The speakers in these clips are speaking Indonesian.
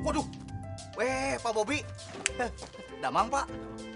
Waduh, Pak Bobi, damang Pak.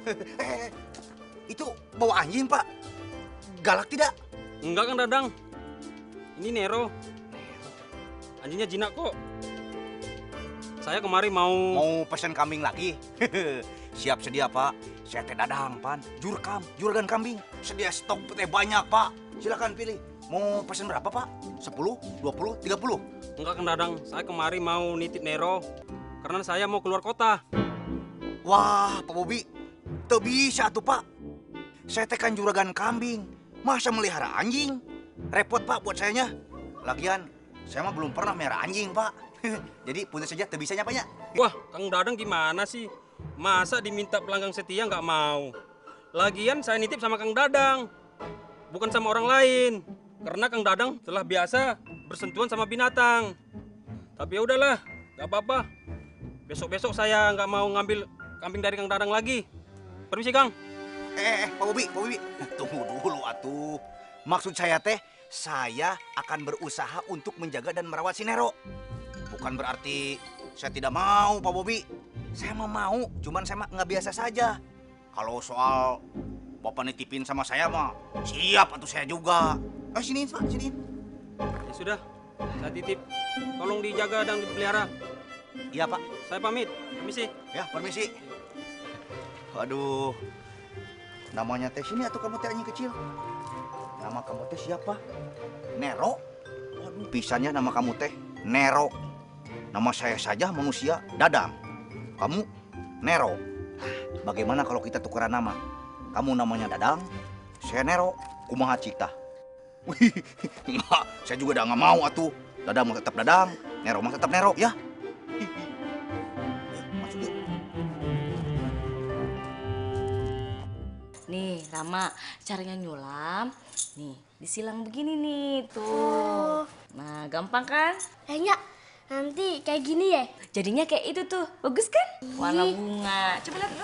Itu bawa anjing Pak, galak tidak? Enggak Kang Dadang, ini Nero. Anjingnya jinak kok. Saya kemari mau pesan kambing lagi. Siap sedia Pak. Saya teh Dadang Pan, juragan kambing. Sedia stok teh banyak Pak. Silakan pilih. Mau pesan berapa Pak? 10, 20, 30? Enggak Kang Dadang, saya kemari mau nitip Nero karena saya mau keluar kota. Wah Pak Bobi, teu bisa tuh Pak. Saya teh kan juragan kambing, masa melihara anjing? Repot Pak buat sayanya. Lagian, saya mah belum pernah melihara anjing Pak. Jadi punten saja teu bisanya Pak ya. Wah, Kang Dadang gimana sih? Masa diminta pelanggan setia nggak mau? Lagian saya nitip sama Kang Dadang, bukan sama orang lain. Karena Kang Dadang telah biasa bersentuhan sama binatang. Tapi ya udahlah, nggak apa-apa. Besok-besok saya nggak mau ngambil kambing dari Kang Dadang lagi. Permisi Kang. Pak Bobi. Tunggu dulu atuh. Maksud saya teh, saya akan berusaha untuk menjaga dan merawat si Nero. Bukan berarti saya tidak mau, Pak Bobi. Saya mah mau, cuman saya mah nggak biasa saja. Kalau soal Bapak nitipin sama saya mah, siap atuh saya juga. Siniin Pak, siniin. Ya sudah, saya titip. Tolong dijaga dan dipelihara. Iya Pak. Saya pamit. Permisi. Ya, permisi. Waduh, namanya teh sini atau kamu teh anjing kecil? Nama kamu teh siapa? Nero? Waduh, pisannya nama kamu teh Nero. Nama saya saja manusia Dadang. Kamu Nero. Bagaimana kalau kita tukeran nama? Kamu namanya Dadang, saya Nero. Kumaha cita? Wih, enggak, saya juga udah nggak mau atuh. Dadang mau tetap Dadang, Nero mau tetap Nero ya. Masuk yuk. Nih, Rama, caranya nyulam. Nih, disilang begini nih, tuh. Nah, gampang kan? Kayaknya nanti kayak gini ya? Jadinya kayak itu tuh. Bagus kan? Warna bunga. Coba lihat dulu.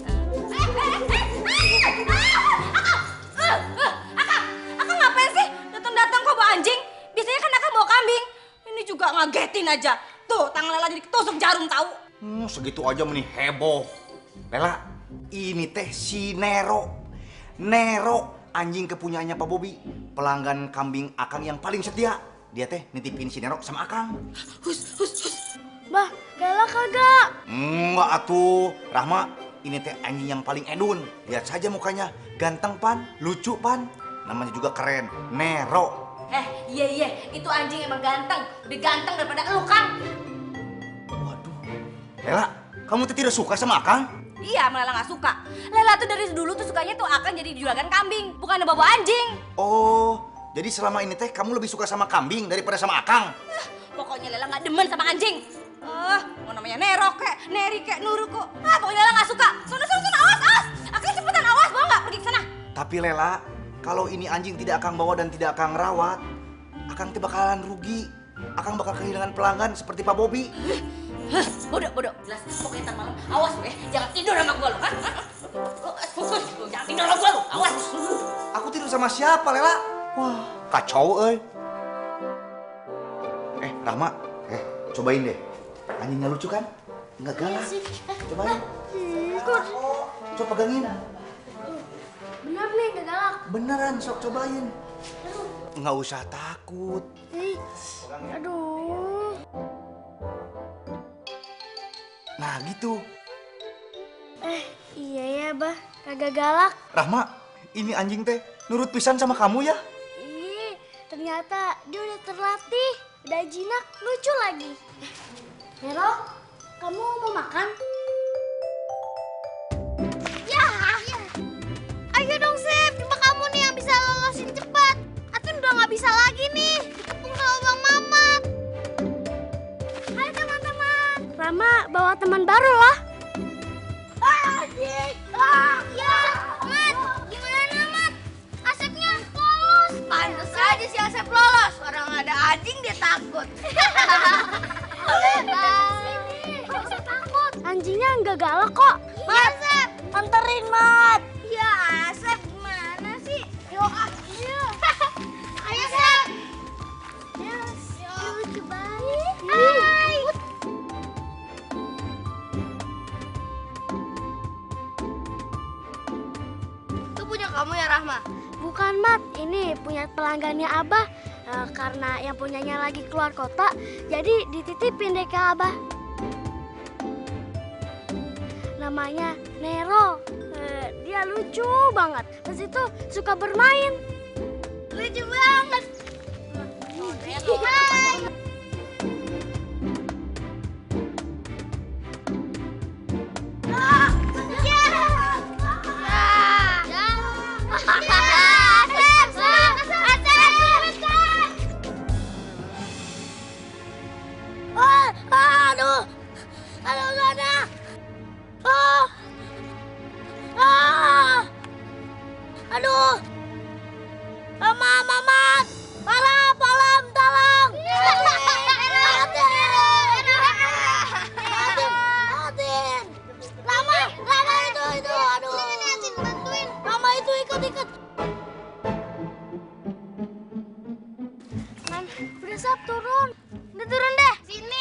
Akang ngapain sih? Datang-datang kok bawa anjing? Biasanya kan Akang bawa kambing. Ini juga ngagetin aja. Tuh, tangan Lela jadi ketusuk jarum tahu. Segitu aja meni heboh. Lela, ini teh si Nero. Nero, anjing kepunyaannya Pak Bobi. Pelanggan kambing Akang yang paling setia. Dia teh nitipin si Nero sama Akang. Hus. Bah, galak kagak? Enggak atuh, Rahma. Ini teh anjing yang paling edun. Lihat saja mukanya, ganteng Pan, lucu Pan. Namanya juga keren, Nero. Iya, itu anjing emang ganteng. Lebih ganteng daripada lu, Kang. Waduh, Lela, kamu tuh tidak suka sama Akang? Iya, Lela nggak suka. Lela tuh dari dulu tuh sukanya tuh akan jadi juragan kambing, bukan bawa anjing. Oh, jadi selama ini teh kamu lebih suka sama kambing daripada sama Akang? Pokoknya Lela nggak demen sama anjing. Mau namanya Nero kek, Neri kek, Nuru kok. Pokoknya Lela nggak suka. Sono, awas. Akang cepetan awas, bawa nggak pergi ke sana. Tapi Lela, kalau ini anjing tidak Akang bawa dan tidak Akang rawat, Akang teh bakalan rugi. Akang bakal kehilangan pelanggan seperti Pak Bobi. Bodoh. Jelas, pokoknya ntar malam. Awas lu ya, jangan tidur sama gua lu. Jangan tidur sama gua lu, awas. Aku tidur sama siapa, Lela? Wah, kacau, euy. Rahma, cobain deh. Anjingnya lucu kan? Enggak galak. Cobain. Coba pegangin. Bener nih, gak galak. Beneran, sok cobain. Nggak usah takut. Aduh. Nah, gitu. Iya ya, Bah. Kagak galak. Rahma, ini anjing teh nurut pisan sama kamu ya? Ih, ternyata dia udah terlatih. Udah jinak, lucu lagi. Nero, kamu mau makan? Ya. Ayo dong, Sep. Cuma kamu nih yang bisa lolosin cepat. Atun udah nggak bisa lagi nih. Dikepung sama Bang Mamat. Hai teman-teman. Rama bawa teman baru loh. Asik. Ya, Mat. Gimana, Mat? Asepnya lolos. Pantes aja si Asep lolos. Orang ada anjing dia takut. Asep takut. Anjingnya nggak galak kok. Mat, anterin Mat. Ya, Asep gimana sih? Yuk, ayo, Sep. Lucu banget. kamu ya, Rahma? Bukan, Mat. Ini punya pelanggannya Abah. Karena yang punyanya lagi keluar kota, jadi dititipin deh ke Abah. Namanya Nero. Dia lucu banget. Terus itu suka bermain. Lucu banget. Hai. Aduh, Mama, tolong. Atin. Rama itu, aduh. Bantuin. Mama itu ikat. Udah Sap, turun. Udah turun deh. Sini.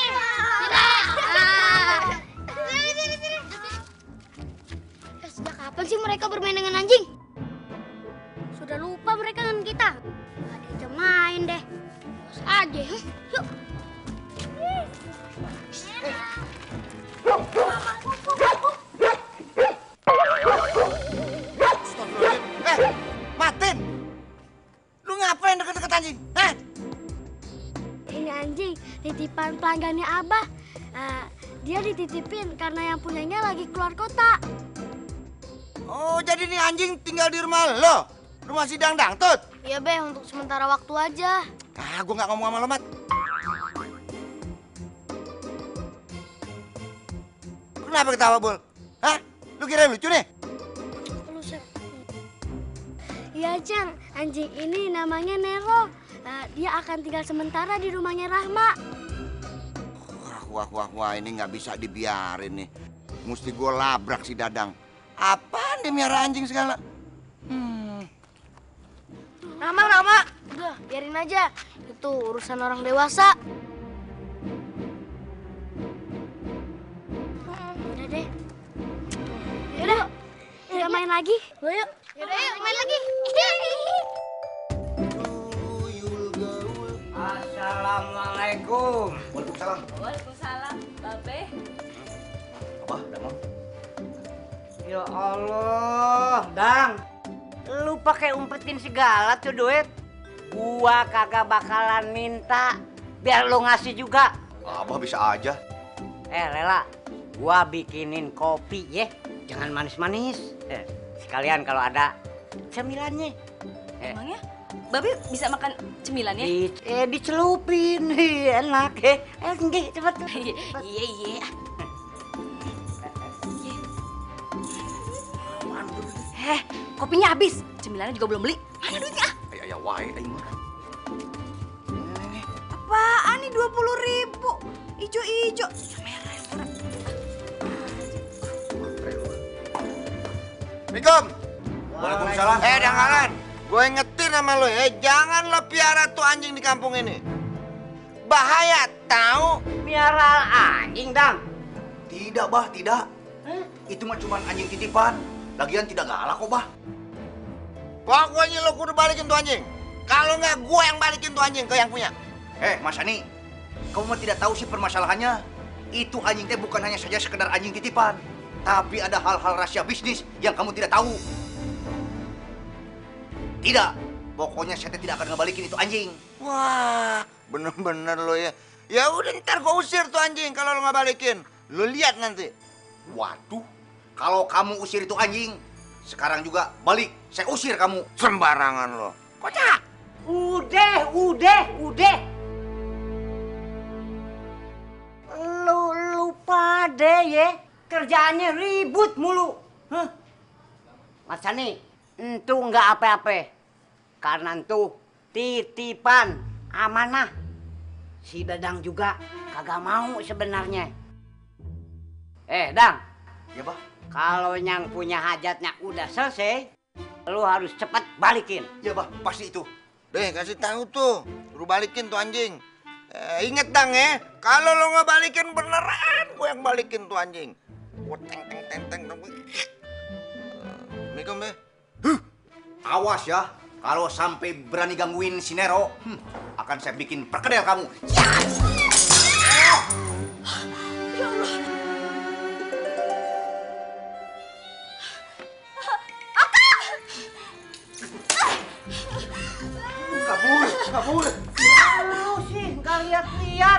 Sini. Sejak kapan sih mereka bermain dengan anjing? Sudah lupa mereka dengan kita. Ada aja main deh. Bos aja, yuk. Matin! Lu ngapain deket-deket anjing? Hah? Ini anjing titipan pelanggannya Abah. Dia dititipin karena yang punyanya lagi keluar kota. Oh, jadi nih anjing tinggal di rumah lo? Rumah si Dangtut? Iya, Be, untuk sementara waktu aja. Ah, gua nggak ngomong sama lo, Mat. Kenapa ketawa, Bul? Hah? Lu kira lucu nih? Lu, Sep. Iya, Cang. Anjing ini namanya Nero. Dia akan tinggal sementara di rumahnya Rahma. Wah, ini nggak bisa dibiarin nih. Mesti gua labrak si Dadang. Apaan dia miara anjing segala? Rahma. Udah, biarin aja. Itu urusan orang dewasa. Udah deh. Yaudah, kita main lagi. Yuk. Yaudah, yuk main lagi. Assalamualaikum. Waalaikumsalam. Waalaikumsalam, Babe. Apa, Damang? Ya Allah, Dang. Lu pakai umpetin segala tuh duit. Gua kagak bakalan minta. Biar lu ngasih juga. Abah bisa aja. Lela, gua bikinin kopi ya. Jangan manis-manis. Sekalian kalau ada cemilannya. Emangnya Babe bisa makan cemilannya? Dicelupin. Enak ya. Enggak, cepet. Iya. Kopinya habis. Cemilannya juga belum beli. Mana duitnya? Ya, wae, aing mah. Apaan nih 20.000? Ijo-ijo. Merah yang murah. Assalamualaikum. Waalaikumsalam. Dangkalan. Gue ingetin sama lo ya, jangan lo piara tuh anjing di kampung ini. Bahaya, tahu? Miara anjing, Dang. Tidak, Bah, tidak. Itu mah cuma anjing titipan. Lagian tidak galak kok, Bah. Pokoknya lo kudu balikin tuh anjing. Kalau nggak, gue yang balikin tuh anjing ke yang punya. Mas Ani, kamu mah tidak tahu sih permasalahannya. Itu anjing teh bukan hanya saja sekedar anjing titipan, tapi ada hal-hal rahasia bisnis yang kamu tidak tahu. Tidak, pokoknya saya tidak akan ngebalikin itu anjing. Wah, bener-bener lo ya. Ya udah ntar gue usir tuh anjing kalau lo nggak balikin. Lo lihat nanti. Waduh, kalau kamu usir itu anjing, sekarang juga balik. Saya usir kamu. Sembarangan lo. Kocak. Udah. Lu pada ya, kerjaannya ribut mulu. Mas Sani, entu nggak apa-apa. Karena entu titipan amanah. Si Dadang juga kagak mau sebenarnya. Dang. Ya, Bah. Kalau yang punya hajatnya udah selesai, lu harus cepet balikin. Ya, Bah, pasti itu. Deh, kasih tahu tuh. Suruh balikin tuh anjing. Ingat Dang ya, kalau lo nggak balikin beneran, gue yang balikin tuh anjing. Gue teng. Assalamualaikum, Be. Awas ya, kalau sampai berani gangguin si Nero, akan saya bikin perkedel kamu. Yes! Ya Allah. Kabur. Lu sih nggak lihat-lihat.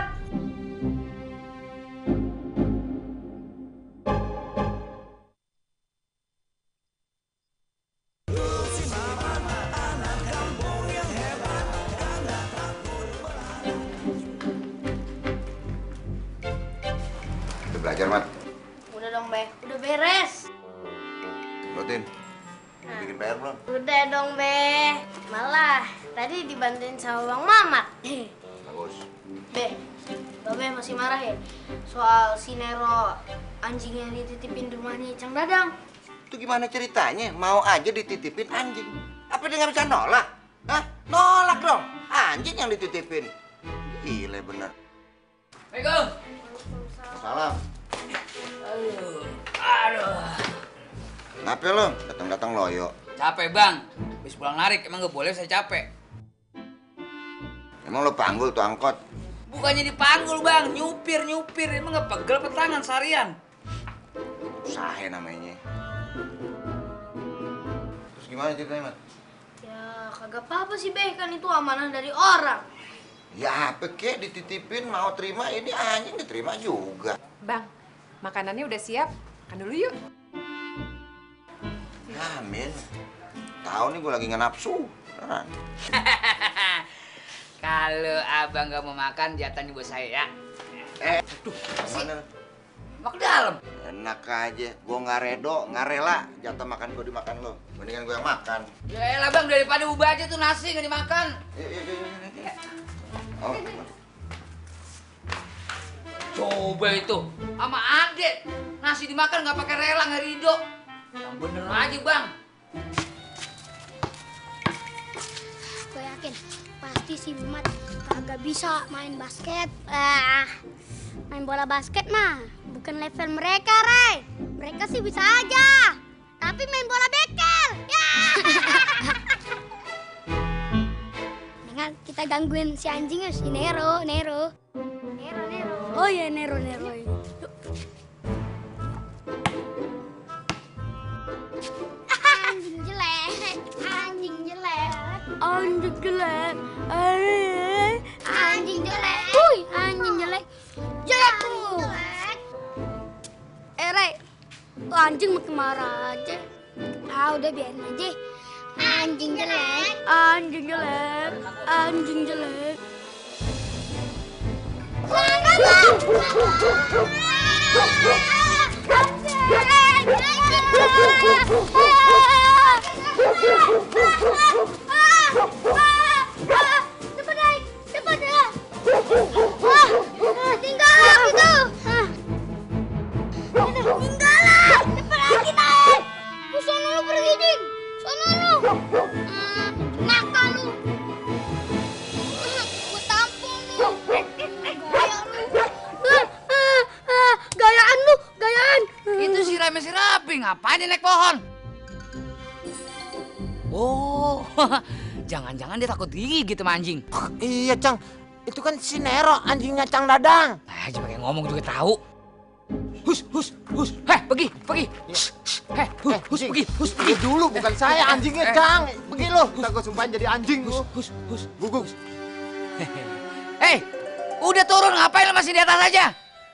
Udah belajar, Mat? Udah dong, Be. Udah beres. Rutin. Bikin PR belum? Udah dong, Be. Malah tadi dibantuin sama Bang Mamat. Bagus. Be, Babe masih marah ya? Soal si Nero anjing yang dititipin di rumahnya Cang Dadang. Itu gimana ceritanya? Mau aja dititipin anjing. Apa dia nggak bisa nolak? Hah? Nolak dong. Anjing yang dititipin. Gile bener. Assalamualaikum. Salam. Aduh. Kenapa lo? Datang-datang loyo. Capek bang. Habis pulang narik, emang gak boleh saya capek. Emang lo panggul tuh angkot? Bukannya dipanggul bang, nyupir. Emang gak pegel petangan seharian. Usaha namanya. Terus gimana ceritanya, Mat? Ya kagak apa-apa sih, Be. Kan itu amanah dari orang. Ya apa kek dititipin mau terima, ini anjing diterima juga. Bang, makanannya udah siap. Makan dulu yuk. Amin. Tahu nih gue lagi nggak nafsu. Beneran. Kalau abang gak mau makan, jatahnya buat saya ya. Mana? Mau ke dalam. Enak aja. Gue nggak redo, nggak rela jatah makan gue dimakan lo. Mendingan gue yang makan. Ya elah bang, daripada ubah aja tuh nasi gak dimakan. Iya. Oh. Coba itu, sama adek. Nasi dimakan gak pakai rela, gak ridho. Yang bener aja bang. Gue yakin pasti si Mamat kagak bisa main basket. Main bola basket mah bukan level mereka, Ray. Mereka sih bisa aja. Tapi main bola bekel. Ya. Dengan kita gangguin si anjingnya, si Nero. Oh iya, Nero. Yuk. Anjing jelek. Anjing jelek. Huy, anjing jelek. Jelek tuh. Ray, tuh anjing makin marah aja. Udah biarin aja. Anjing jelek. Cepat ya. Tinggal gitu. Tinggal lah. Cepat lagi naik. Sono lu pergi, Jing. Sono lu. Nakal lu. Gua tampung lu. Gayaan lu. Itu si Rame si Rapi, ngapain dia naik pohon? Oh, jangan-jangan dia takut digigit sama anjing. Iya, Cang. Itu kan si Nero, anjingnya Cang Dadang. Aja pakai ngomong juga tahu. Hus. Heh, pergi. Heh, hus, pergi. Pergi dulu, bukan saya anjingnya, Cang. Pergi lo, kita gue sumpahin jadi anjing lo. Hus. Gugus. Hei, udah turun, ngapain lo masih di atas aja?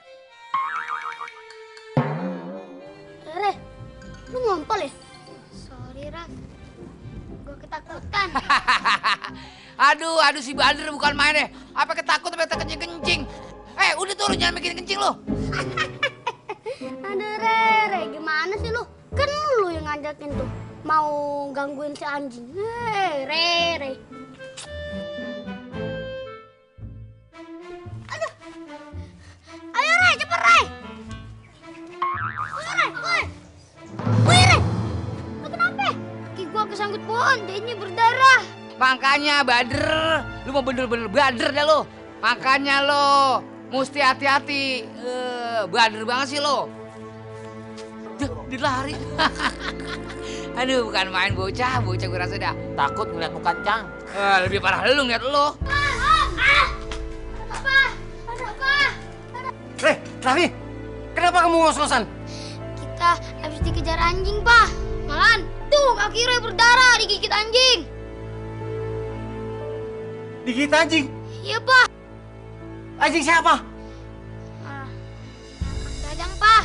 Re, lu ngompol ya? Sorry, Rak. Gue ketakutan. Aduh si Badr bukan main deh. Apa ketakut sampai kencing. Udah turun, jangan bikin kencing lo. Aduh, Re, gimana sih lu? Kan lu yang ngajakin tuh mau gangguin si anjing. Re. Aduh. Ayo, Re, cepet, Re. Woi, Re. Lu kenapa? Kaki gua kesangkut pohon, jadinya berdarah. Makanya Badr, lu mau bener-bener Badr dah lo. Makanya lo mesti hati-hati. Badr banget sih lo. Dia lari. Aduh, bukan main bocah gue rasa dah. Takut ngeliat muka Cang. Lebih parah lu ngeliat lo. Raffi, kenapa kamu ngos-ngosan? Kita habis dikejar anjing, Pak. Malahan, tuh kaki Roy berdarah digigit anjing. Digigit anjing? Iya, Pak. Anjing siapa? Dadang, Pak.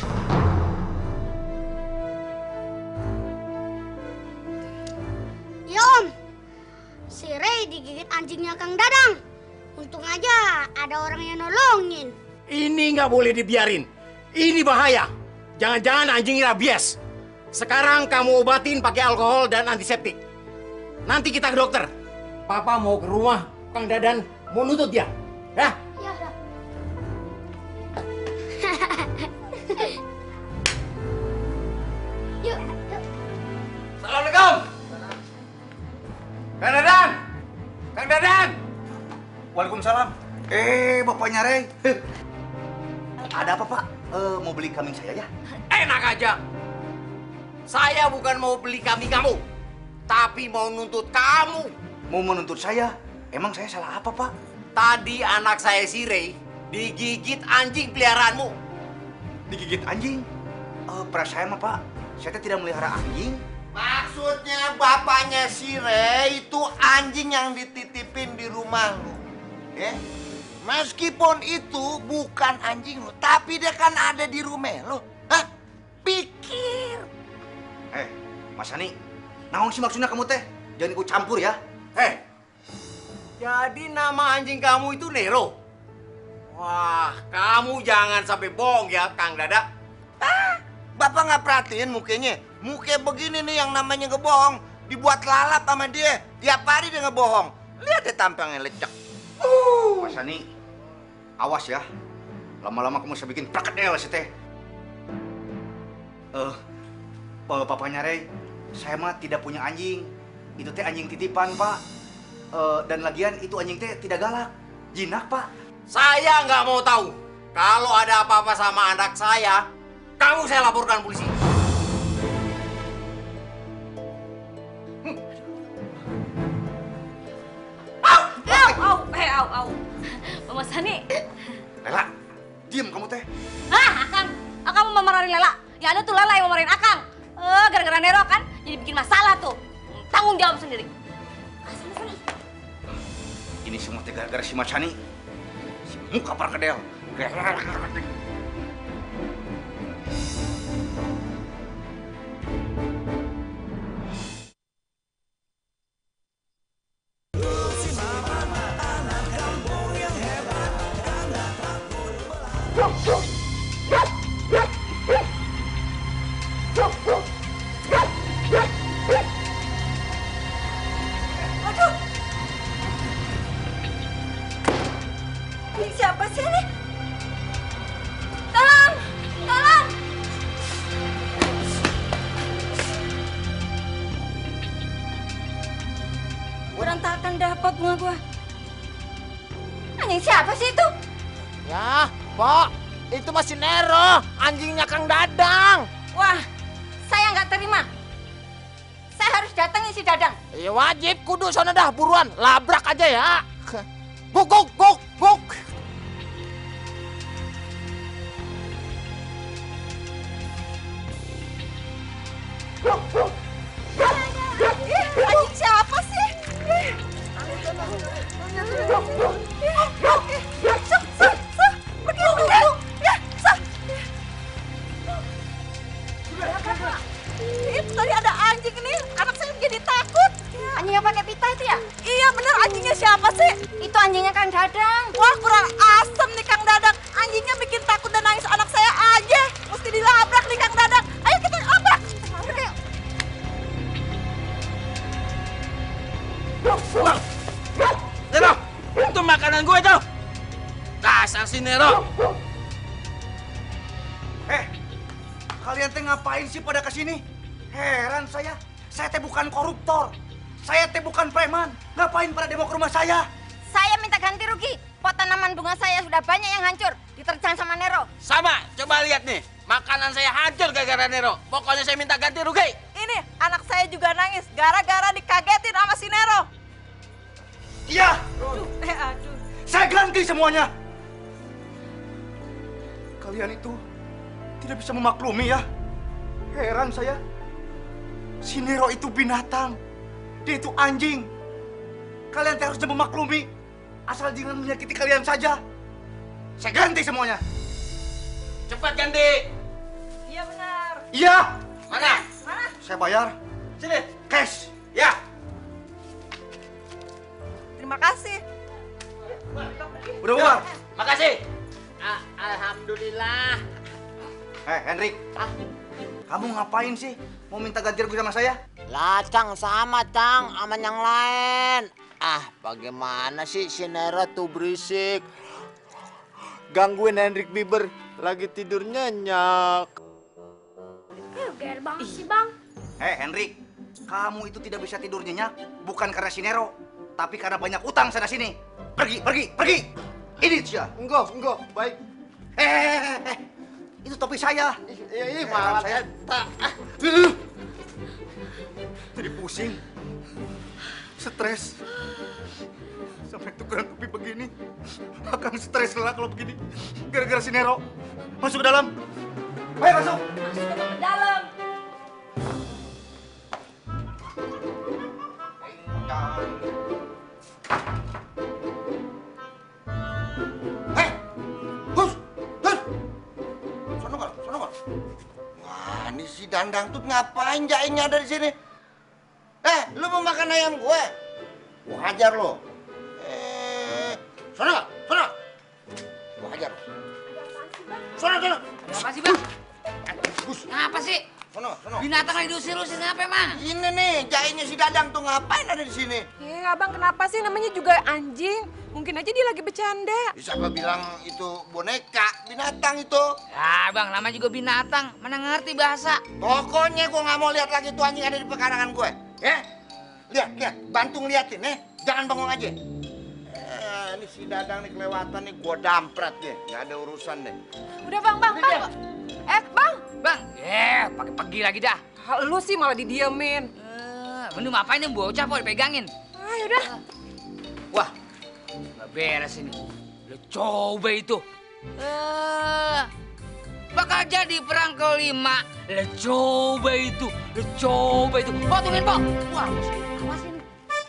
Ya, Om. Si Ray digigit anjingnya Kang Dadang. Untung aja ada orang yang nolongin. Ini nggak boleh dibiarin. Ini bahaya. Jangan-jangan anjing rabies. Sekarang kamu obatin pakai alkohol dan antiseptik. Nanti kita ke dokter. Papa mau ke rumah Kang Dadan, mau nuntut dia. Ya? Ya, ya. Yuk, yuk. Assalamualaikum. Kang Dadan. Kang Dadan. Waalaikumsalam. Bapaknya Rey. Ada apa, Pak? Mau beli kambing saya ya? Enak aja. Saya bukan mau beli kambing kamu, tapi mau nuntut kamu. Mau menuntut saya? Emang saya salah apa, Pak? Tadi anak saya si Ray digigit anjing peliharaanmu. Digigit anjing? Perasaan mah, Pak. Saya tidak melihara anjing. Maksudnya bapaknya si Ray itu anjing yang dititipin di rumah lu. Ya? Meskipun itu bukan anjing lu, tapi dia kan ada di rumah lu. Hah? Pikir. Mas Hani, naon sih maksudnya kamu teh? Jangan ikut campur ya. Jadi nama anjing kamu itu Nero? Wah, kamu jangan sampai bohong ya, Kang Dada. Bapak nggak perhatiin mukanya? Muka begini nih yang namanya ngebohong. Dibuat lalap sama dia. Tiap hari dia ngebohong. Lihat deh tampangnya lecek. Mas Hani, awas ya. Lama-lama kamu bisa bikin prakedel sih teh. Papanya Rey, saya mah tidak punya anjing. Itu teh anjing titipan, Pak. Dan lagian itu anjing teh tidak galak. Jinak, Pak. Saya nggak mau tahu. Kalau ada apa-apa sama anak saya, kamu saya laporkan polisi. Au. Mas Hani. Lela, diam kamu teh. Akang mau memarahin Lela. Ya ada tuh Lela yang memarahin Akang. Gara-gara Nero kan, jadi bikin masalah tuh. Tanggung jawab sendiri. Sana. Ini semua teh gara-gara si Mas Hani. Si muka prakedel. Ini siapa sih ini? Tolong! Berantakan dapat bunga gua. Anjing siapa sih itu? Ya, Pok, itu masih Nero, anjingnya Kang Dadang. Wah, saya nggak terima. Saya harus datangin si Dadang. Ya wajib, kudu sana dah buruan, labrak aja ya. Guk. Anjing siapa sih? Pergi dulu. Itu tadi ada anjing ini, anak saya jadi takut. Anjingnya pakai pita itu ya? Iya bener, anjingnya siapa sih? Itu anjingnya Kang Dadang. Wah kurang asem nih Kang Dadang. Anjingnya bikin takut dan nangis anak saya aja. Mesti dilabrak nih Kang Dadang. Ayo kita labrak. Nero, itu makanan gue tuh. Dasar si Nero. Kalian teh ngapain sih pada kesini? Heran saya. Saya teh bukan koruptor. Saya teh bukan preman. Ngapain pada demo ke rumah saya? Saya minta ganti rugi. Pot tanaman bunga saya sudah banyak yang hancur. Diterjang sama Nero. Sama, coba lihat nih. Makanan saya hancur gara-gara Nero. Pokoknya saya minta ganti rugi. Ini anak saya saya juga nangis gara-gara dikagetin sama si Nero. Iya, Aduh. saya ganti semuanya. Kalian itu tidak bisa memaklumi ya. Heran saya. Si Nero itu binatang. Dia itu anjing. Kalian harus memaklumi. Asal jangan menyakiti kalian saja. Saya ganti semuanya. Cepat ganti. Iya benar. Iya. Mana? Mana? Saya bayar. Sini. Cash. Ya. Terima kasih. Udah keluar. Makasih. Alhamdulillah. Hendrik. Kamu ngapain sih? Mau minta ganti rugi sama saya? Lah, Cang, sama, Cang, sama yang lain. Bagaimana sih si Nero tuh berisik. Gangguin Hendrik Bieber, lagi tidur nyenyak. Ger banget sih, Bang. Hendrik. Kamu itu tidak bisa tidur nyenyak bukan karena si Nero, tapi karena banyak utang sana sini. Pergi, pergi, pergi. Ini dia. Enggak, baik. Itu topi saya. Iya, malah saya tak. Jadi pusing, stres, sampai tukeran topi begini. Akan stres lah kalau begini. Gara-gara si Nero. Masuk ke dalam. Ayo masuk. Masuk ke dalam. Wah, ini si Dandang tuh ngapain jaingnya ada di sini? Lu mau makan ayam gue? Gua hajar lo. Sono. Gua hajar lo. Sono. Apa sih, Bang? Bus. Apa sih? Sono. Binatang lagi diusir-usir ngapa emang? Ini nih, jaingnya si Dadang tuh ngapain ada di sini? Abang kenapa sih? Namanya juga anjing. Mungkin aja dia lagi bercanda. Siapa bilang itu boneka, binatang itu? Ya, Bang, namanya juga binatang. Mana ngerti bahasa? Pokoknya gua nggak mau lihat lagi tuh anjing ada di pekarangan gue. Ya? Lihat, bantu ngeliatin ya. Jangan bengong aja. Ini si Dadang nih kelewatan nih, gua damprat deh. Nggak ada urusan deh. Udah, Bang. Bang. Bang, pakai pergi lagi dah. Lu sih malah didiemin. Mending ngapain yang bocah kok dipegangin? Yaudah. Wah, nggak beres ini. Lu coba itu. Bakal jadi perang kelima. Lu coba itu. Po, tungguin, Po. Wah, awas ini.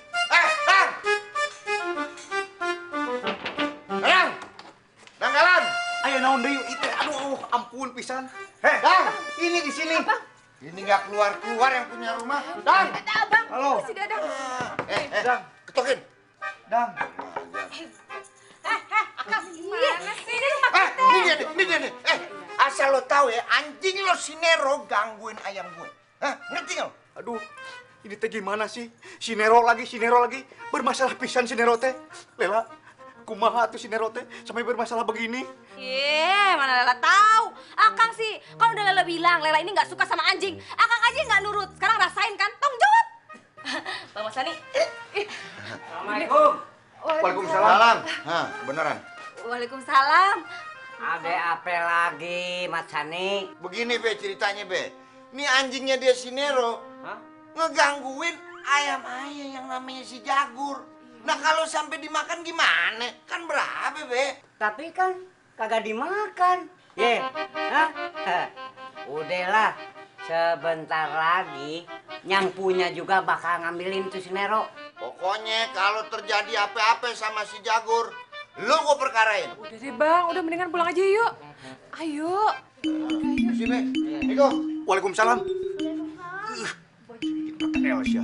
Danggalan. Ayo naon deui itu. Aduh, ampun pisan. Dang, ini di sini. Ini nggak keluar yang punya rumah. Dang. Abang. Halo. Si Dadang. Dang, Ketokin. Dang. Gimana sih? Ini dia nih. Asal lo tahu ya, anjing lo si Nero gangguin ayam gue. Ngerti nggak lo? Aduh, ini teh gimana sih? Si Nero lagi. Bermasalah pisan si Nero teh. Lela, kumaha tuh si Nero teh sampai bermasalah begini? Mana Lela tahu. Akang sih, kalau udah Lela bilang Lela ini nggak suka sama anjing, Akang aja nggak nurut. Sekarang rasain kan? Tong jawab. Bang Masani. Assalamualaikum. Waalaikumsalam. Beneran. Waalaikumsalam. Ada apa lagi, Mas Sani? Begini Be ceritanya Be. Nih anjingnya dia si Nero ngegangguin ayam-ayam yang namanya si Jagur. Nah kalau sampai dimakan gimana? Kan berapa Be? Tapi kan kagak dimakan. Udahlah, sebentar lagi yang punya juga bakal ngambilin tuh si Nero. Pokoknya kalau terjadi apa-apa sama si Jagur, lu gue perkarain. Udah deh, Bang. Udah mendingan pulang aja yuk. Ayo. Si Be, Iko. Waalaikumsalam. Elsia.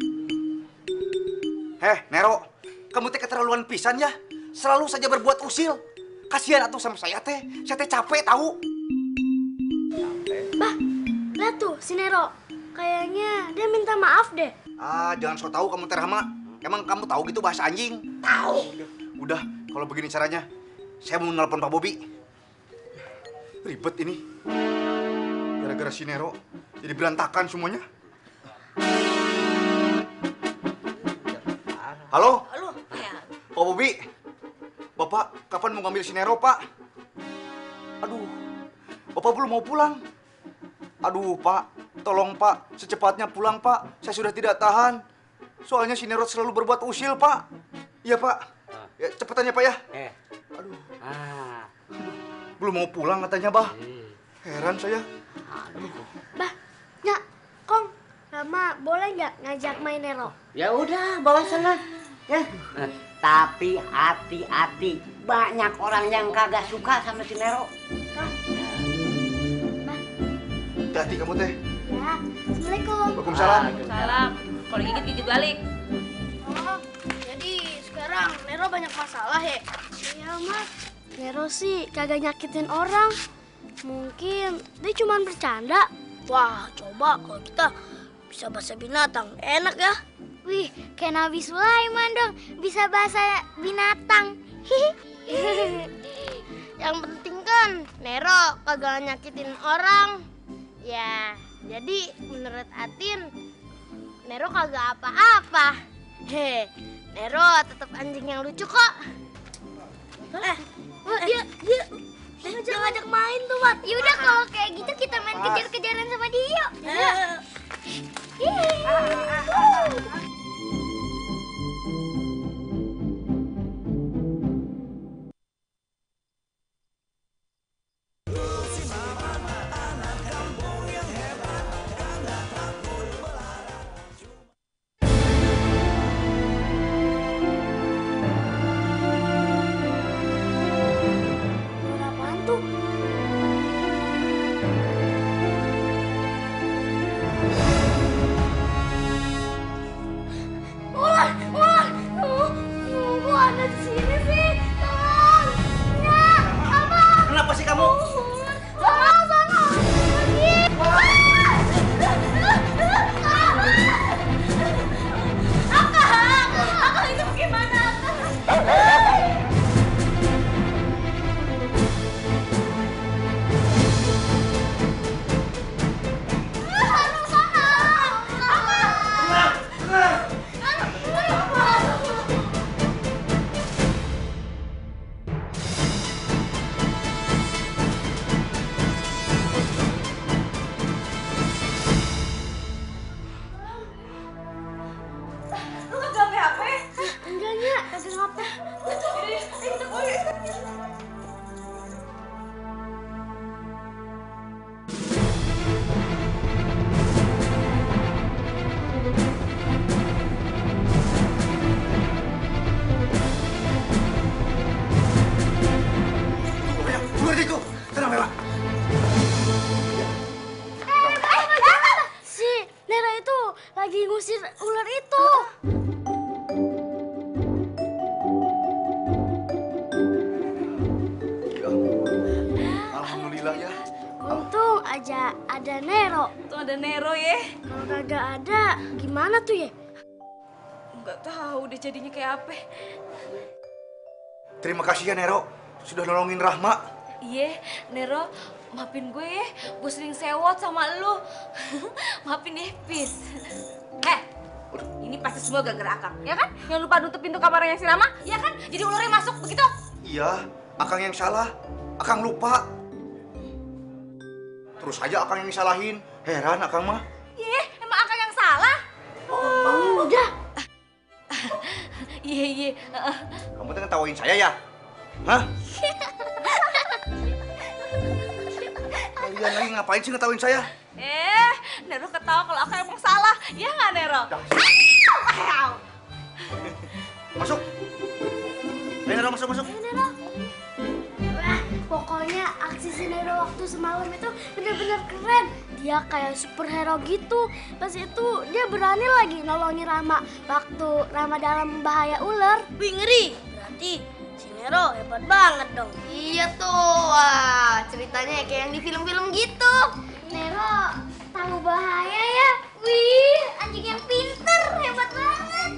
Nero, kamu teh keterlaluan pisan ya. Selalu saja berbuat usil. Kasihan atuh sama saya teh. Saya teh capek tahu. Bah, lihat tuh si Nero. Kayaknya dia minta maaf deh. Jangan so tahu kamu teh Rahma. Emang kamu tahu gitu bahasa anjing? Tahu. Udah, kalau begini caranya, saya mau nelpon Pak Bobi. Ribet ini. Gara-gara si Nero, jadi berantakan semuanya. Halo? Pak Bobi, Bapak kapan mau ngambil si Nero, Pak? Aduh, Bapak belum mau pulang. Aduh, Pak, Tolong Pak, secepatnya pulang Pak. Saya sudah tidak tahan. Soalnya si Nero selalu berbuat usil Pak. Iya Pak. Ya, cepetannya Pak ya. Aduh. Belum mau pulang katanya Bah. Heran saya. Bah, Nyak, Kong, Rama boleh nggak ngajak main Nero? Ya udah, bawa sana. Ya. Tapi hati-hati, banyak orang yang kagak suka sama si Nero. Hati-hati kamu teh. Ya, Assalamualaikum. Waalaikumsalam. Salam. Kalau gigit balik. Oh, jadi sekarang Nero banyak masalah ya? Iya, Mas. Nero sih kagak nyakitin orang. Mungkin dia cuma bercanda. Wah, coba kalau kita bisa bahasa binatang. Enak ya? Wih, kayak Nabi Sulaiman dong. Bisa bahasa binatang. Yang penting kan Nero kagak nyakitin orang. Ya, jadi menurut Atin Nero kagak apa-apa. Nero tetap anjing yang lucu kok. Yuk. Ngajak main tuh, Mat. Yaudah kalau kayak gitu kita main kejar-kejaran sama dia yuk. Kenapa sih kamu? Si Nero itu lagi ngusir ular itu. Alhamdulillah ya. Untung aja ada Nero. Tuh ada Nero ya. Kalau kagak ada, gimana tuh ya? Nggak tahu deh jadinya kayak apa. Terima kasih ya Nero, sudah nolongin Rahma. Iya, Nero, maafin gue ya. Gue sering sewot sama lu. Maafin ya, peace. Ini pasti semua gara-gara Akang, ya kan? Yang lupa nutup pintu kamarnya si Rama, ya kan? Jadi ularnya masuk begitu. Iya, Akang yang salah. Akang lupa. Terus aja Akang yang disalahin. Heran Akang mah. Iya, emang Akang yang salah. Udah. Iya. Kamu tuh ngetawain saya ya? Hah? Kalian lagi ngapain sih ngetawain saya? Nero ketawa kalau Akang emang salah. Ya nggak, Nero? Masuk. Ayo Nero, masuk. Wah, pokoknya aksi si Nero waktu semalam itu bener-bener keren. Dia kayak superhero gitu. Pas itu dia berani lagi nolongin Rama waktu Rama dalam bahaya ular. Wih, ngeri. Berarti si Nero hebat banget dong. Iya tuh. Wah, ceritanya kayak yang di film-film gitu. Nero tahu bahaya ya. Wih, anjing yang pinter, hebat banget.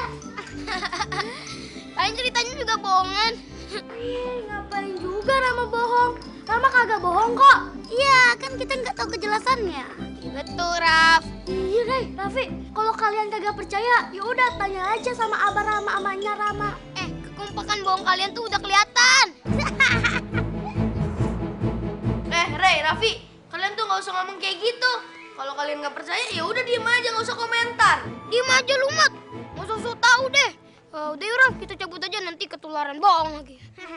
Paling ceritanya juga bohongan. Ngapain juga Rama bohong? Rama kagak bohong kok. Iya, kan kita nggak tahu kejelasannya. Betul, Raf. Iya, Raffi. Kalau kalian kagak percaya, ya udah tanya aja sama Abah Rama, amanya Rama. Kekompakan bohong kalian tuh udah kelihatan. Rey, Raffi, kalian tuh nggak usah ngomong kayak gitu. Kalau kalian nggak percaya, ya udah diem aja, nggak usah komentar. Diem aja lu, Mat. Nggak usah sok tahu deh. Udah yura, kita cabut aja, nanti ketularan bohong lagi.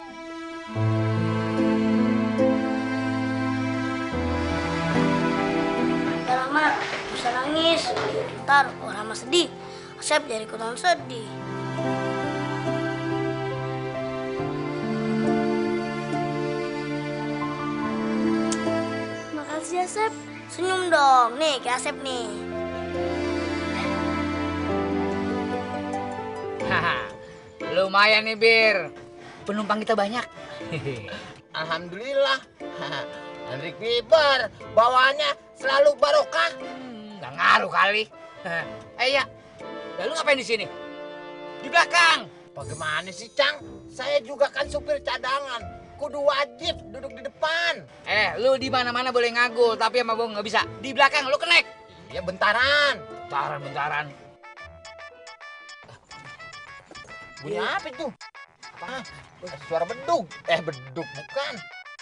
Udah lama, bisa nangis. Ntar orang mah sedih. Asep jadi ikutan sedih. Makasih Asep. Senyum dong. Nih, ke Asep nih. Lumayan nih, Bir. Penumpang kita banyak. Alhamdulillah. Hendrik Biber, bawaannya selalu barokah. Nggak ngaruh kali. Ya. Lalu ngapain di sini? Di belakang. Bagaimana sih, Cang? Saya juga kan supir cadangan. Kudu wajib duduk di depan. Lu di mana-mana boleh ngagul, tapi sama gua nggak bisa. Di belakang lu kenek. Ya bentaran. Bentaran. Bunyi apa itu? Apa? Suara bedug. Bedug bukan.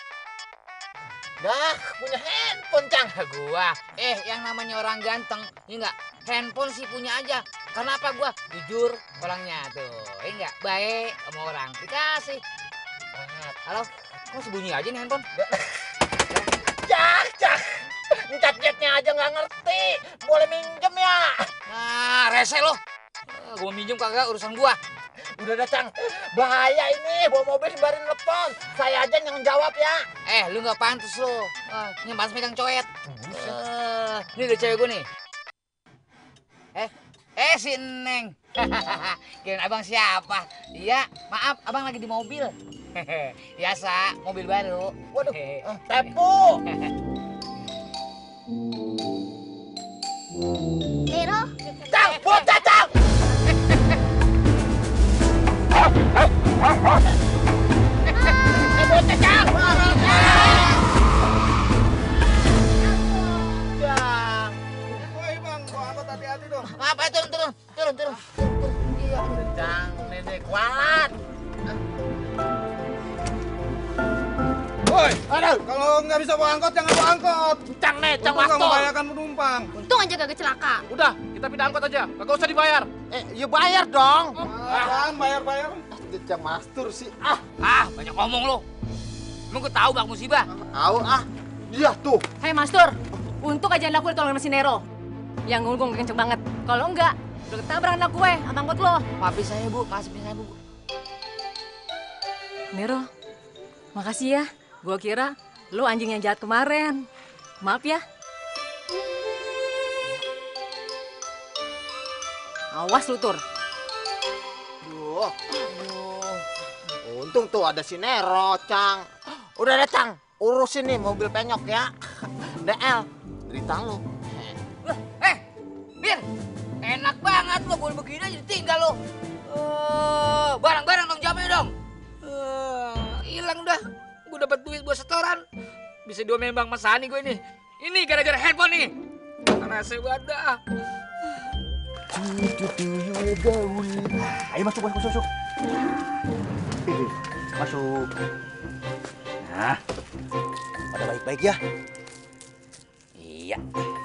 Dah, punya handphone, Cang. Gua. Yang namanya orang ganteng, ya enggak? Handphone sih punya aja. Karena apa gua? Jujur orangnya tuh. Enggak baik sama orang. Dikasih. Halo, kok sebunyi aja nih handphone? Cak. Chat-chatnya aja nggak ngerti. Boleh minjem ya? Nah, rese lo. Gua minjem kagak urusan gua. Udah datang. Bahaya ini, bawa mobil sembarin telepon. Saya aja yang jawab ya. Lu nggak pantas lo. Yang pantas megang coet. Ini udah cewek gua nih. Si Neng. Kirain abang siapa? Iya, maaf, abang lagi di mobil. Biasa, mobil baru. Waduh, tepu. Nero. Cang, bocah, Cang. Bocah, Cang. Woi, Bang, bawa angkot hati-hati dong. Apa turun. Iya, Cang, nenek kualat. Woi, kalau nggak bisa bawa angkot, jangan bawa angkot. Cang Untuk nggak membahayakan penumpang. Untung aja kagak celaka. Udah, kita pindah angkot aja. Kagak usah dibayar. Ya bayar dong. Apaan bayar-bayar? Cang mastur sih. Banyak ngomong lo. Emang gue tahu bak musibah. Tahu dia tuh. Hei Mastur, untung aja anak gue ditolongin sama si Nero. Yang ngulung kenceng banget. Kalau enggak, udah ketabrak anak gue sama angkot lo. Maafin saya, Bu. Maafin saya, Bu. Nero, makasih ya. Gue kira lu anjing yang jahat kemarin. Maaf ya. Awas lu, Tur. Untung tuh ada si Nero, Cang. Udah deh, Cang. Urusin nih mobil penyok ya. DL, derita lu. Bir, enak banget lo. Boleh begini aja ditinggal lo. Barang-barang dong, jawabnya dong. Hilang dah. Gue dapat duit buat setoran. Bisa diomelin Bang Mas Hani gue ini. Ini gara-gara handphone nih. Karena saya wadah. Ayo masuk. Masuk. Nah, pada baik-baik ya. Iya.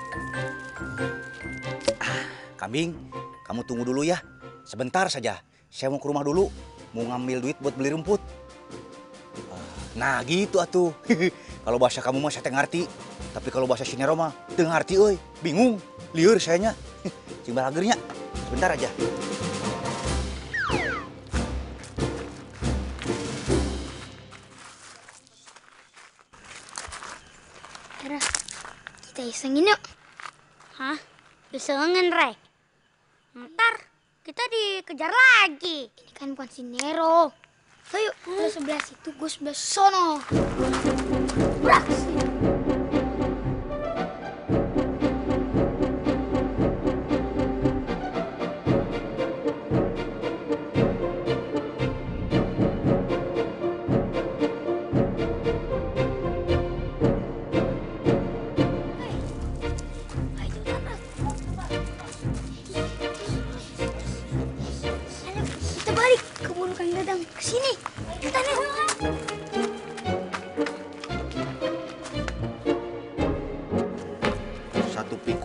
Kambing, kamu tunggu dulu ya. Sebentar saja. Saya mau ke rumah dulu. Mau ngambil duit buat beli rumput. Nah gitu atuh. Kalau bahasa kamu mah saya teh ngarti. Tapi kalau bahasa Sinero mah teu ngarti euy. Bingung. Lieur sayanya. Cing balagernya. Sebentar aja. Tara, kita isengin yuk. Hah? Isengin, Re? Ntar kita dikejar lagi. Ini kan bukan si Nero. Ayo, lu sebelah situ, gue sebelah sono. Brak! Kita balik ke bulu Kang Dadang. Kesini. Kita nih.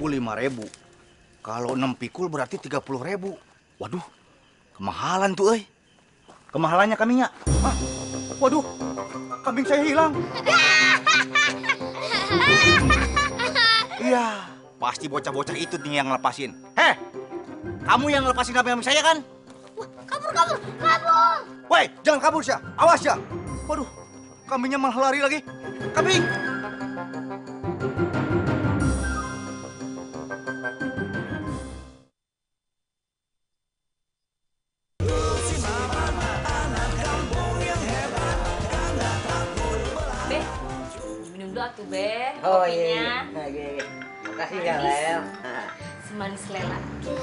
pikul 5.000. Kalau 6 pikul berarti 30.000. Waduh, kemahalan tuh, euy. Kemahalannya kambingnya. Hah? Waduh, kambing saya hilang. Iya, pasti bocah-bocah itu nih yang ngelepasin. Heh, kamu yang ngelepasin kambing saya kan? Wah, kabur! Woi, jangan kabur ya. Awas ya. Waduh, kambingnya malah lari lagi. Kambing. Be, minum dulu atuh, Be. Oh Kopinya. iya. Makasih ya, Lel. Semanis lela.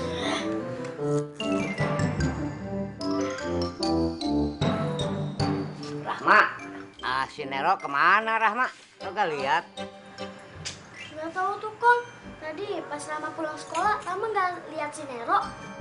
Rahma, si Nero kemana Rahma? Lo gak lihat? Nggak tahu tuh Kong. Tadi pas Rama pulang sekolah, Rama nggak lihat si Nero.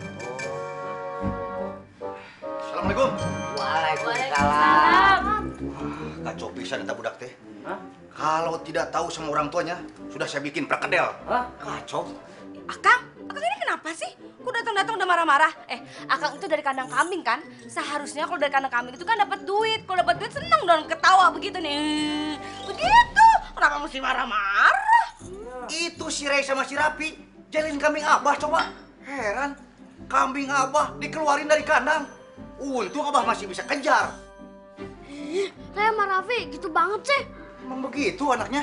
Assalamualaikum. Waalaikumsalam. Kacau pisan eta budak teh. Kalau tidak tahu sama orang tuanya, sudah saya bikin perkedel. Kacau. Akang ini kenapa sih? Kok datang-datang udah marah-marah? Akang itu dari kandang kambing kan? Seharusnya kalau dari kandang kambing itu kan dapat duit. Kalau dapat duit seneng dong, ketawa begitu nih. Begitu. Kenapa mesti marah-marah? Itu si Ray sama si Rapi jalin kambing Abah coba. Heran, kambing Abah dikeluarin dari kandang. Untung Abah masih bisa kejar. Raya sama Raffi gitu banget sih. Emang begitu anaknya?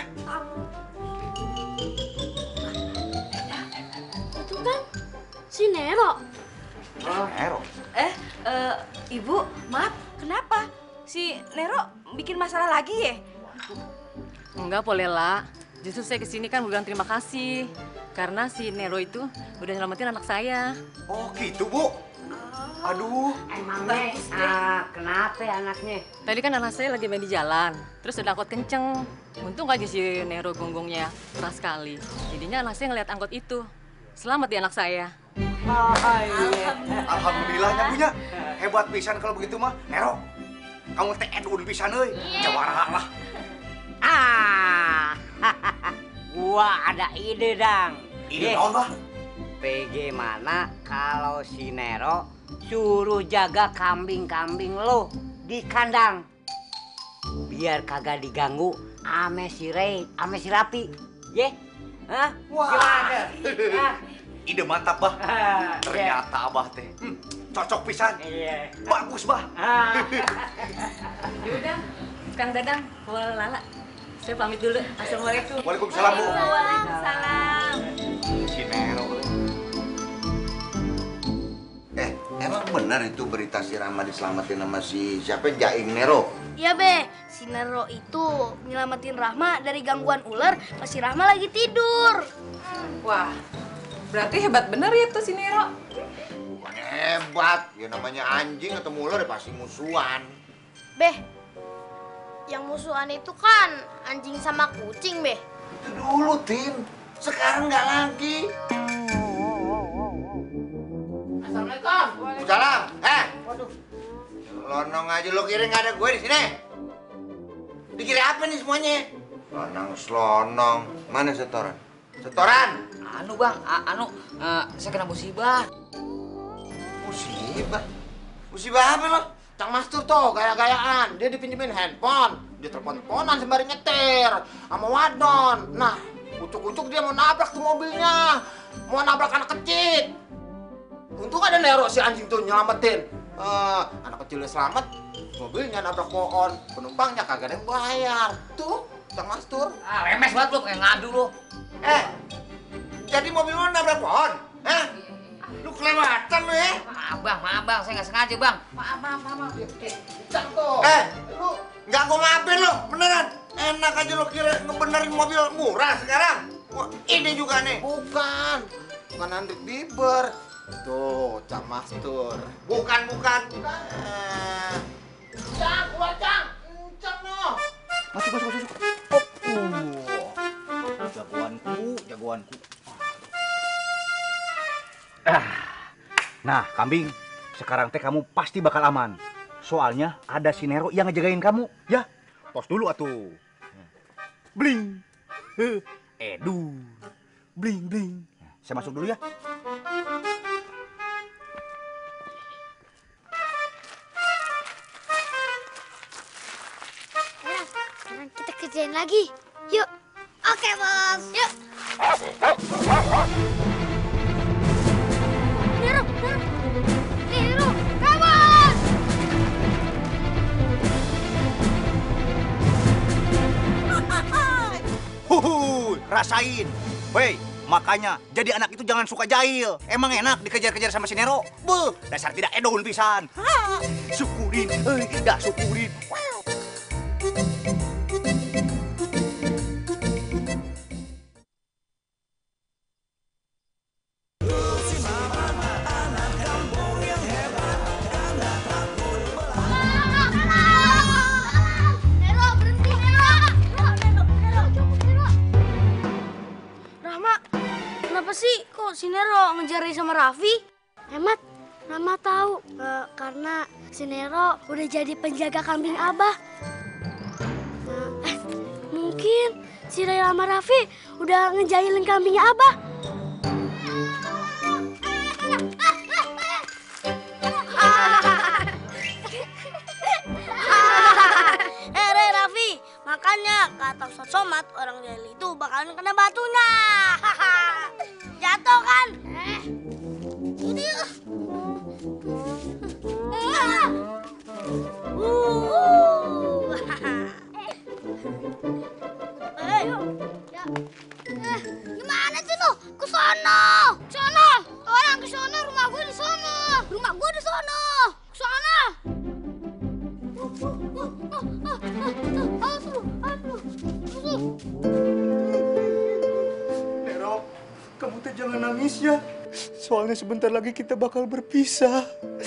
Itu kan si Nero. Nero. Ibu, maaf, kenapa? Si Nero bikin masalah lagi ya? Enggak, Polela. Justru saya kesini kan bilang terima kasih. Karena si Nero itu udah nyelamatin anak saya. Oh gitu, Bu. Aduh. Emangnya, kenapa anaknya? Tadi kan anak saya lagi main di jalan. Terus ada angkot kenceng. Untung aja si Nero gonggongnya keras sekali. Jadinya anak saya ngeliat angkot itu. Selamat di anak saya. Alhamdulillahnya punya. Hebat pisan kalau begitu mah. Nero, kamu teh edun pisan euy. Jawara lah. Gua ada ide, Dang. Ide naon, Bah? Bagaimana kalau si Nero suruh jaga kambing-kambing lo di kandang? Biar kagak diganggu ame si Ray, ame si Rapi. Ye? Hah? Wah. Gimana? Ide mantap, Bah. Ternyata Abah teh cocok pisan. Iya. Bagus, Bah. Yaudah, Kang Dadang, Lala. Saya pamit dulu. Assalamualaikum. Waalaikumsalam, Bu. Waalaikumsalam. Si Nero. Emang benar itu berita si Rama diselamatin sama si siapa Jaing Nero? Iya Be, si Nero itu nyelamatin Rahma dari gangguan ular pas si Rahma lagi tidur. Wah, berarti hebat bener ya tuh si Nero. Bukan hebat, ya namanya anjing ketemu ular ya pasti musuhan. Be, yang musuhan itu kan anjing sama kucing Be. Itu dulu, Tin. Sekarang nggak lagi. Assalamualaikum. Salam. Waduh. Lonong aja lo kira nggak ada gue di sini. Dikira apa nih semuanya? Selonong. Mana setoran? Setoran? Anu bang, saya kena musibah. Musibah? Musibah apa lo? Cang Mastur tuh gaya-gayaan, dia dipinjemin handphone, dia telepon-teleponan sembari nyetir sama wadon. Nah, ucuk-ucuk dia mau nabrak tuh mobilnya, mau nabrak anak kecil. Untung ada Nero si anjing tuh nyelamatin. Anak kecilnya selamat, mobilnya nabrak pohon, penumpangnya kagak ada yang bayar. Tuh, Cang Mastur. Remes banget lu, kayak ngadu lu. Jadi mobil lo nabrak pohon? Lu kelewatan lu ya? Maaf bang, saya nggak sengaja bang. Maaf. Cang tuh. Lu nggak gua maafin lu, beneran. Enak aja lu kira ngebenerin mobil murah sekarang. Wah, ini juga nih. Bukan Hendrik Bieber. Tuh, Cang Mastur. Bukan. Cang, keluar Cang. Cang no. Masuk. Jagoanku. Nah, kambing, sekarang teh kamu pasti bakal aman. Soalnya ada si Nero yang ngejagain kamu, ya. Tos dulu atuh. Bling. Edu. bling bling. Saya masuk dulu ya. Sekarang kita kerjain lagi. Yuk. Oke, Bos. Yuk. Nero, come on! Huhuy, rasain. Woi, makanya jadi anak itu jangan suka jahil. Emang enak dikejar-kejar sama si Nero. Beuh, dasar tidak edun pisan. Ha, syukurin, dah syukurin. Nero, berhenti, Nero. Rahma, kenapa sih kok si Nero ngejar sama Raffi? Hemat, Rama tahu karena si Nero udah jadi penjaga kambing Abah. Mungkin si Ray sama Raffi udah ngejailin kambingnya Abah. Ray, Raffi, makanya kata Ustaz Somad orang jahil itu bakalan kena batunya. Jatuh kan? Gimana sih tuh? Ke sono. Sono. Orang ke sono, rumah gue di sono. Rumah gue di sono. Ke sono. Nero, kamu teh jangan nangis ya. Soalnya sebentar lagi kita bakal berpisah.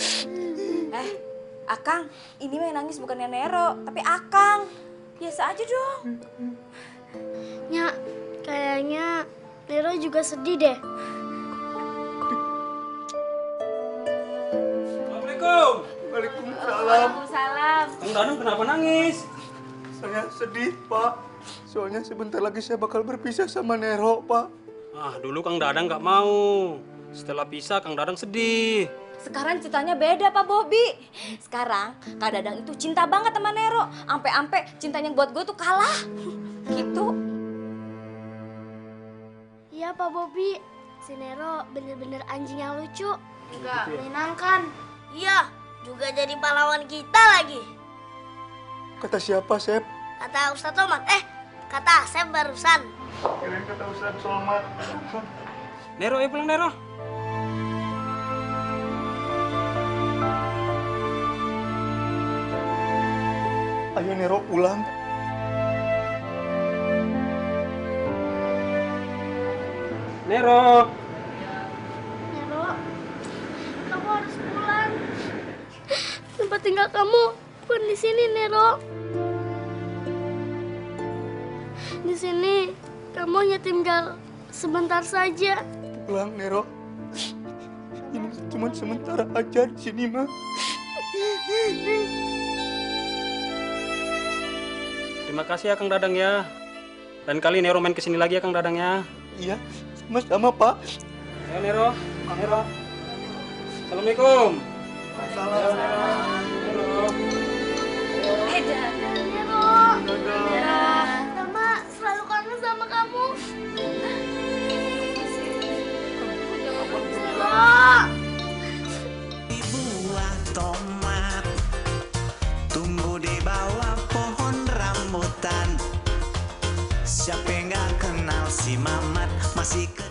Akang, ini mah yang nangis bukannya Nero, tapi Akang. Biasa aja dong. Nya, kayaknya Nero juga sedih deh. Assalamualaikum. Waalaikumsalam. Waalaikumsalam. Kang Dadang kenapa nangis? Saya sedih, Pak. Soalnya sebentar lagi saya bakal berpisah sama Nero, Pak. Ah, dulu Kang Dadang nggak mau. Setelah pisah, Kang Dadang sedih. Sekarang ceritanya beda, Pak Bobi. Sekarang Kak Dadang itu cinta banget sama Nero. Ampe-ampe cintanya buat gue tuh kalah. Gitu. Iya, Pak Bobi. Si Nero bener-bener anjing yang lucu. Juga menyenangkan. Iya, juga jadi pahlawan kita lagi. Kata siapa, Sep? Kata Ustaz Somad. Kata Asep barusan. Kirain kata Ustaz Somad. Nero, ayo pulang Nero. Ayo Nero pulang. Nero. Nero, kamu harus pulang. Tempat tinggal kamu bukan di sini, Nero. Di sini kamu hanya tinggal sebentar saja. Pulang, Nero. Ini cuma sementara aja di sini, mah. Terima kasih ya Kang Dadang ya. Lain kali Nero main kesini lagi ya Kang Dadang ya. Iya, sama-sama, Pak. Ayo Nero. Nero. Assalamualaikum. Salam. Nero. Nero, Mama selalu kangen sama kamu. Buah tomat tumbuh di bawah pohon rambutan. Siapa yang gak kenal si Mamat masih